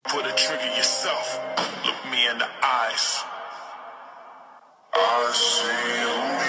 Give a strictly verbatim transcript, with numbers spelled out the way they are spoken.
Put a trigger yourself. Look me in the eyes. I see who